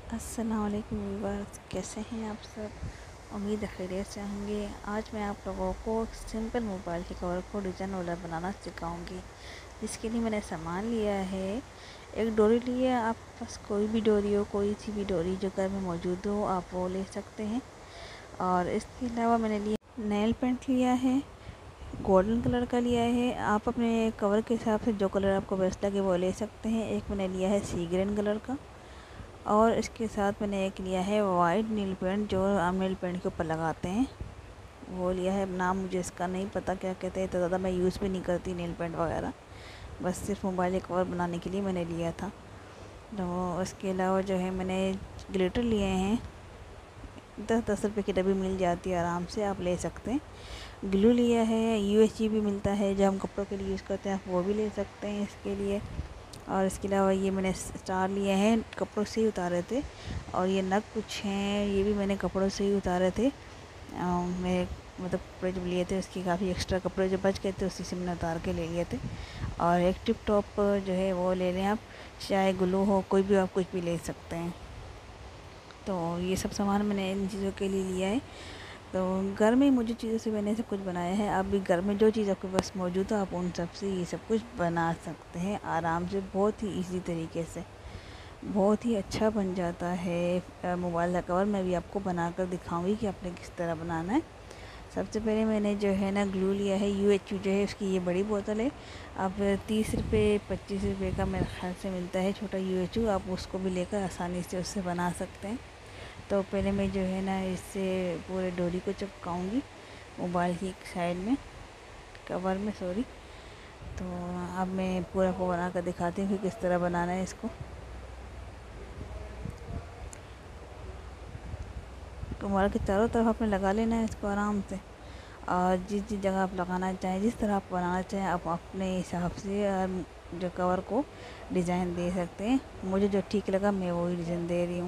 अस्सलाम वालेकुम व्यूअर्स, कैसे हैं आप सब। उम्मीद है खैरियत से होंगे। आज मैं आप लोगों को सिंपल मोबाइल के कवर को डिज़ाइन वाला बनाना सिखाऊंगी। जिसके लिए मैंने सामान लिया है, एक डोरी ली है। आप पास कोई भी डोरी हो, कोई सी भी डोरी जो घर में मौजूद हो, आप वो ले सकते हैं। और इसके अलावा मैंने लिया नेल पेंट लिया है, गोल्डन कलर का लिया है। आप अपने कवर के हिसाब से जो कलर आपको बेस्ट लगे वो ले सकते हैं। एक मैंने लिया है सी ग्रीन कलर का, और इसके साथ मैंने एक लिया है वाइट नील पेंट जो आम नील पेंट के ऊपर लगाते हैं, वो लिया है। नाम मुझे इसका नहीं पता क्या कहते हैं, तो ज़्यादा मैं यूज़ भी नहीं करती नील पेंट वगैरह, बस सिर्फ मोबाइल कवर बनाने के लिए मैंने लिया था। तो इसके अलावा जो है मैंने ग्लिटर लिए हैं। 10-10 रुपये की डब्बी मिल जाती है, आराम से आप ले सकते हैं। ग्लू लिया है, यूएसजी भी मिलता है जो हम कपड़ों के लिए यूज़ करते हैं, आप वो भी ले सकते हैं इसके लिए। और इसके अलावा ये मैंने स्टार लिए हैं, कपड़ों से ही उतारे थे। और ये नग कुछ हैं, ये भी मैंने कपड़ों से ही उतारे थे। मैं मतलब कपड़े जब लिए थे उसकी काफ़ी एक्स्ट्रा कपड़े जो बच गए थे उसी से मैंने उतार के ले लिए थे। और एक टिप टॉप जो है वो ले लें आप, चाहे ग्लू हो, कोई भी आप कुछ भी ले सकते हैं। तो ये सब सामान मैंने इन चीज़ों के लिए लिया है। तो घर में मौजूद चीज़ों से मैंने सब कुछ बनाया है। आप भी घर में जो चीज़ आपके पास मौजूद हो, आप उन सब से ये सब कुछ बना सकते हैं आराम से, बहुत ही इजी तरीके से। बहुत ही अच्छा बन जाता है मोबाइल का कवर। मैं भी आपको बनाकर दिखाऊंगी कि आपने किस तरह बनाना है। सबसे पहले मैंने जो है ना ग्लू लिया है, यूएचयू जो है उसकी ये बड़ी बोतल है। अब 30 रुपये 25 रुपये का मेरे ख्याल से मिलता है छोटा यूएचयू, आप उसको भी लेकर आसानी से उससे बना सकते हैं। तो पहले मैं जो है ना इससे पूरे डोरी को चिपकाऊंगी मोबाइल की एक साइड में, कवर में सॉरी। तो अब मैं पूरा को बना कर दिखाती हूँ कि किस तरह बनाना है इसको। मोबाइल के चारों तरफ आपने लगा लेना है इसको आराम से। और जिस जिस जगह आप लगाना चाहें, जिस तरह आप बनाना चाहें, आप अपने हिसाब से जो कवर को डिज़ाइन दे सकते हैं। मुझे जो ठीक लगा मैं वही डिज़ाइन दे रही हूँ।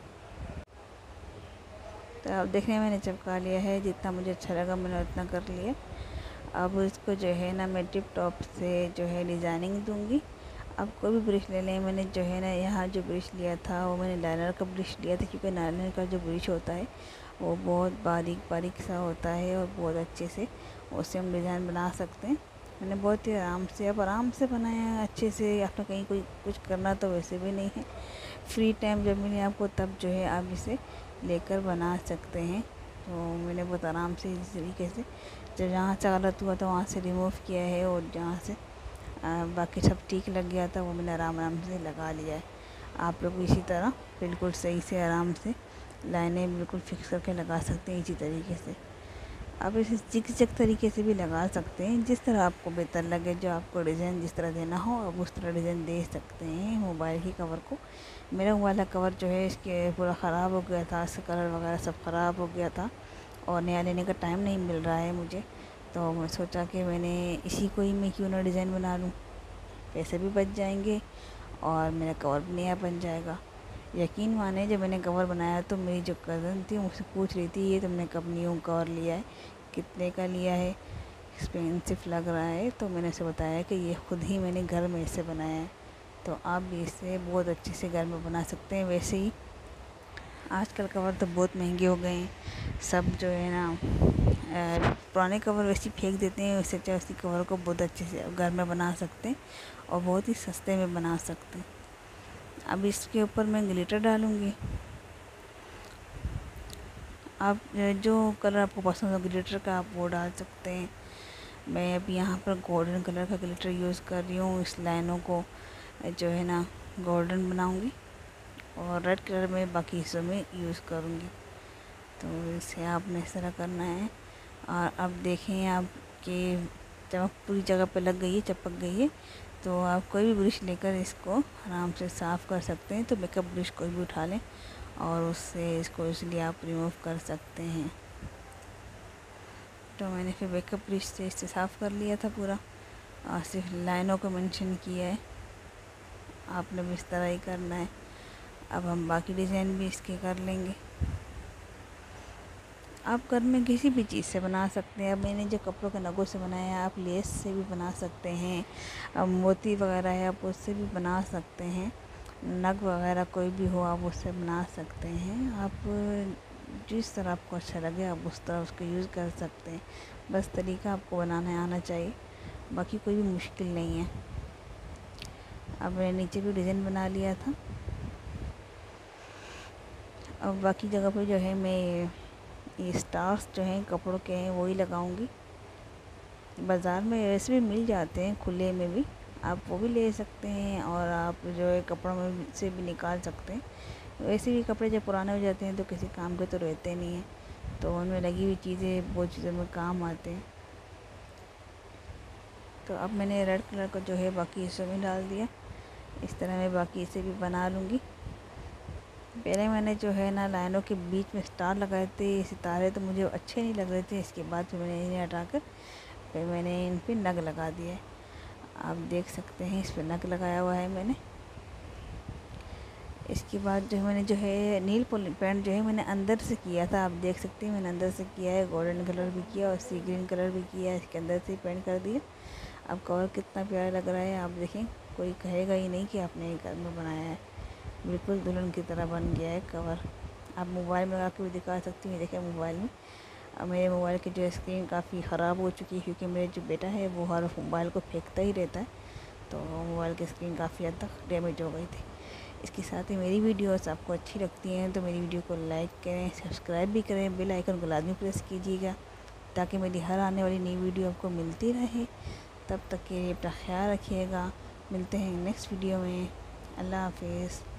तो आप देखने मैंने चिपका लिया है, जितना मुझे अच्छा लगा मैंने उतना कर लिया। अब इसको जो है ना मैं टिप टॉप से जो है डिज़ाइनिंग दूंगी। अब कोई भी ब्रश ले लें। मैंने जो है ना यहाँ जो ब्रश लिया था वो मैंने लाइनर का ब्रश लिया था, क्योंकि लाइनर का जो ब्रश होता है वो बहुत बारीक बारीक सा होता है और बहुत अच्छे से उससे हम डिज़ाइन बना सकते हैं। मैंने बहुत ही आराम से, अब आराम से बनाया है अच्छे से। आपने कहीं कोई कुछ करना तो वैसे भी नहीं है, फ्री टाइम जब मिले आपको तब जो है आप इसे लेकर बना सकते हैं। तो मैंने बहुत आराम से इस तरीके से, जब जहाँ से गलत हुआ तो वहाँ से रिमूव किया है, और जहाँ से बाकी सब ठीक लग गया था वो मैंने आराम आराम से लगा लिया है। आप लोग इसी तरह बिल्कुल सही से आराम से लाइनें बिल्कुल फिक्स करके लगा सकते हैं इसी तरीके से। आप इसे चिक तरीके से भी लगा सकते हैं, जिस तरह आपको बेहतर लगे, जो आपको डिज़ाइन जिस तरह देना हो आप उस तरह डिज़ाइन दे सकते हैं मोबाइल की कवर को। मेरा मोबाइल का कवर जो है इसके पूरा ख़राब हो गया था, इसका कलर वगैरह सब ख़राब हो गया था और नया लेने का टाइम नहीं मिल रहा है मुझे। तो मैं सोचा कि मैंने इसी को ही मैं क्यों ना डिज़ाइन बना लूँ, पैसे भी बच जाएंगे और मेरा कवर भी नया बन जाएगा। यकीन माने जब मैंने कवर बनाया तो मेरी जो कज़न थी मुझसे पूछ रही थी, ये तुमने कब न्यू कवर लिया है, कितने का लिया है, एक्सपेंसिव लग रहा है। तो मैंने उसे बताया कि ये खुद ही मैंने घर में इसे बनाया है। तो आप भी इसे बहुत अच्छे से घर में बना सकते हैं। वैसे ही आजकल कवर तो बहुत महंगे हो गए हैं, सब जो है ना पुराने कवर वैसे ही फेंक देते हैं, उससे अच्छा उसी कवर को बहुत अच्छे से घर में बना सकते हैं और बहुत ही सस्ते में बना सकते हैं। अब इसके ऊपर मैं ग्लिटर डालूँगी। आप जो कलर आपको पसंद हो ग्लिटर का आप वो डाल सकते हैं। मैं अभी यहाँ पर गोल्डन कलर का ग्लिटर यूज़ कर रही हूँ। इस लाइनों को जो है ना गोल्डन बनाऊँगी और रेड कलर में बाकी हिस्सों में यूज़ करूँगी। तो इसे आपने इस तरह करना है। और अब देखें आप कि चमक पूरी जगह पे लग गई है, चिपक गई है। तो आप कोई भी ब्रश लेकर इसको आराम से साफ़ कर सकते हैं। तो मेकअप ब्रश कोई भी उठा लें और उससे इसको इसलिए आप रिमूव कर सकते हैं। तो मैंने फिर मेकअप ब्रश से इसे साफ़ कर लिया था पूरा, और सिर्फ लाइनों को मेंशन किया है। आपने भी इस तरह ही करना है। अब हम बाकी डिज़ाइन भी इसके कर लेंगे। आप घर में किसी भी चीज़ से बना सकते हैं। अब मैंने जो कपड़ों के नगों से बनाया है, आप लेस से भी बना सकते हैं। अब मोती वगैरह है आप उससे भी बना सकते हैं। नग वगैरह कोई भी हो आप उससे बना सकते हैं। आप जिस तरह आपको अच्छा लगे आप उस तरह उसको यूज़ कर सकते हैं। बस तरीका आपको बनाने आना चाहिए, बाकी कोई भी मुश्किल नहीं है। अब मैंने नीचे भी डिज़ाइन बना लिया था। अब बाकी जगह पे जो है मैं ये स्टार्स जो हैं कपड़ों के हैं वही लगाऊंगी। बाज़ार में वैसे भी मिल जाते हैं खुले में भी, आप वो भी ले सकते हैं और आप जो है कपड़ों में से भी निकाल सकते हैं। वैसे भी कपड़े जब पुराने हो जाते हैं तो किसी काम के तो रहते नहीं हैं, तो उनमें लगी हुई चीज़ें बहुत चीज़ों में काम आते हैं। तो अब मैंने रेड कलर को जो है बाकी हिस्सों में डाल दिया। इस तरह मैं बाकी इसे भी बना लूँगी। पहले मैंने जो है ना लाइनों के बीच में स्टार लगाए थे, सितारे तो मुझे अच्छे नहीं लग रहे थे। इसके बाद फिर मैंने इन्हें हटाकर फिर मैंने इन पे नग लगा दिए। आप देख सकते हैं इस पे नग लगाया हुआ है मैंने। इसके बाद जो है मैंने जो है नील पेंट जो है मैंने अंदर से किया था। आप देख सकते हैं मैंने अंदर से किया है, गोल्डन कलर भी किया और सी ग्रीन कलर भी किया है। इसके अंदर से पेंट कर दिया। अब कवर कितना प्यारा लग रहा है, आप देखें, कोई कहेगा ही नहीं कि आपने घर में बनाया है। बिल्कुल दुल्हन की तरह बन गया है कवर। आप मोबाइल में लगा के भी दिखा सकती हैं। देखें मोबाइल में, अब मेरे मोबाइल की जो स्क्रीन काफ़ी ख़राब हो चुकी है क्योंकि मेरे जो बेटा है वो हर मोबाइल को फेंकता ही रहता है, तो मोबाइल की स्क्रीन काफ़ी हद तक डैमेज हो गई थी। इसके साथ ही मेरी वीडियोस आपको अच्छी लगती हैं तो मेरी वीडियो को लाइक करें, सब्सक्राइब भी करें, बेल आइकन को लाजमी प्रेस कीजिएगा ताकि मेरी हर आने वाली नई वीडियो आपको मिलती रहे। तब तक के लिए अपना ख्याल रखिएगा। मिलते हैं नेक्स्ट वीडियो में। अल्लाह हाफिज़।